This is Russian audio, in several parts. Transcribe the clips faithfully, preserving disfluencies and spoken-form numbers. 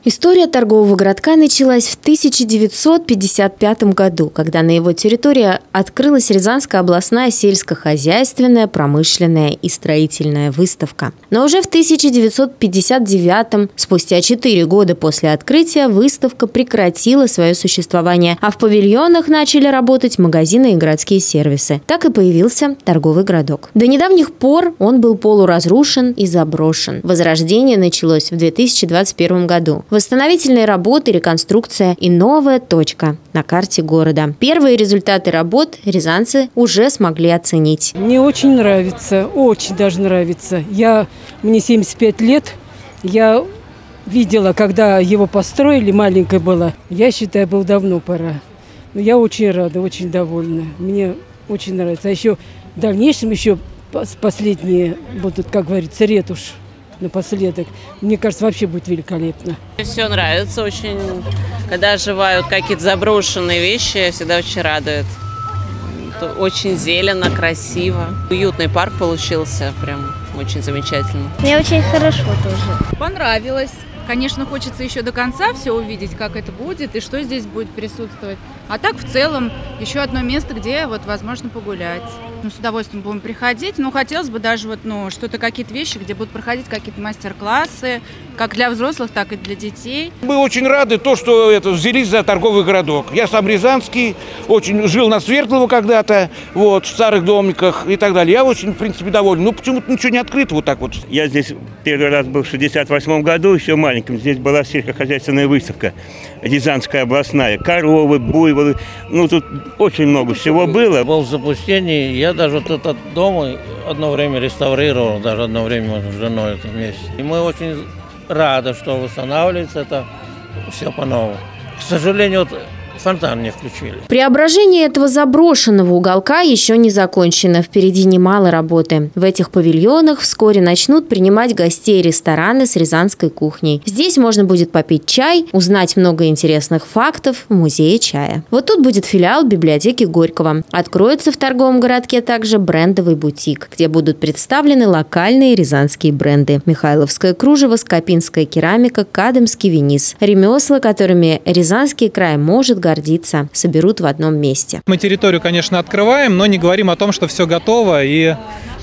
История торгового городка началась в тысяча девятьсот пятьдесят пятом году, когда на его территории открылась Рязанская областная сельскохозяйственная, промышленная и строительная выставка. Но уже в тысяча девятьсот пятьдесят девятом, спустя четыре года после открытия, выставка прекратила свое существование, а в павильонах начали работать магазины и городские сервисы. Так и появился торговый городок. До недавних пор он был полуразрушен и заброшен. Возрождение началось в две тысячи двадцать первом году. Восстановительные работы, реконструкция и новая точка на карте города. Первые результаты работ рязанцы уже смогли оценить. Мне очень нравится, очень даже нравится. Я, мне семьдесят пять лет, я видела, когда его построили, маленькая была. Я считаю, было давно пора. Но я очень рада, очень довольна. Мне очень нравится. А еще в дальнейшем еще последние будут, как говорится, ретушь. Напоследок. Мне кажется, вообще будет великолепно. Все нравится очень. Когда оживают какие-то заброшенные вещи, всегда очень радует. Очень зелено, красиво. Уютный парк получился, прям очень замечательно. Мне очень хорошо тоже. Понравилось. Конечно, хочется еще до конца все увидеть, как это будет и что здесь будет присутствовать. А так, в целом, еще одно место, где вот возможно погулять. Ну, с удовольствием будем приходить. Ну, хотелось бы даже вот, ну, что-то, какие-то вещи, где будут проходить какие-то мастер-классы, как для взрослых, так и для детей. Мы очень рады то, что это, взялись за торговый городок. Я сам рязанский, очень жил на Свердлово когда-то, вот, в старых домиках и так далее. Я очень, в принципе, доволен. Ну, почему-то ничего не открыто вот так вот. Я здесь первый раз был в шестьдесят восьмом году, еще маленьким. Здесь была сельскохозяйственная выставка, Рязанская областная. Коровы, буйволы, ну, тут очень много всего было. Был в запустении, я даже вот этот дом одно время реставрировал, даже одно время с женой это вместе. И мы очень рады, что восстанавливается это все по-новому. К сожалению, вот фонтан не включили. Преображение этого заброшенного уголка еще не закончено. Впереди немало работы. В этих павильонах вскоре начнут принимать гостей рестораны с рязанской кухней. Здесь можно будет попить чай, узнать много интересных фактов в музее чая. Вот тут будет филиал библиотеки Горького. Откроется в торговом городке также брендовый бутик, где будут представлены локальные рязанские бренды. Михайловское кружево, скопинская керамика, кадымский винис. Ремесла, которыми Рязанский край может гордиться, гордиться, соберут в одном месте. Мы территорию, конечно, открываем, но не говорим о том, что все готово и э,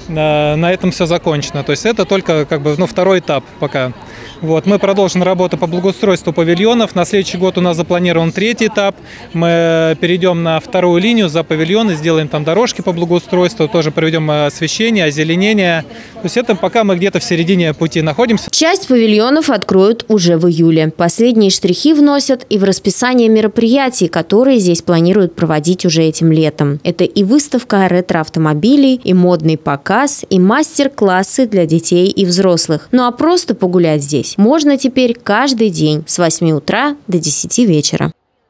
на этом все закончено. То есть это только как бы, ну, второй этап пока. Вот, мы продолжим работу по благоустройству павильонов. На следующий год у нас запланирован третий этап. Мы перейдем на вторую линию за павильоны, сделаем там дорожки по благоустройству, тоже проведем освещение, озеленение. То есть это пока мы где-то в середине пути находимся. Часть павильонов откроют уже в июле. Последние штрихи вносят и в расписание мероприятий, которые здесь планируют проводить уже этим летом. Это и выставка ретро-автомобилей, и модный показ, и мастер-классы для детей и взрослых. Ну а просто погулять здесь можно теперь каждый день с восьми утра до десяти вечера.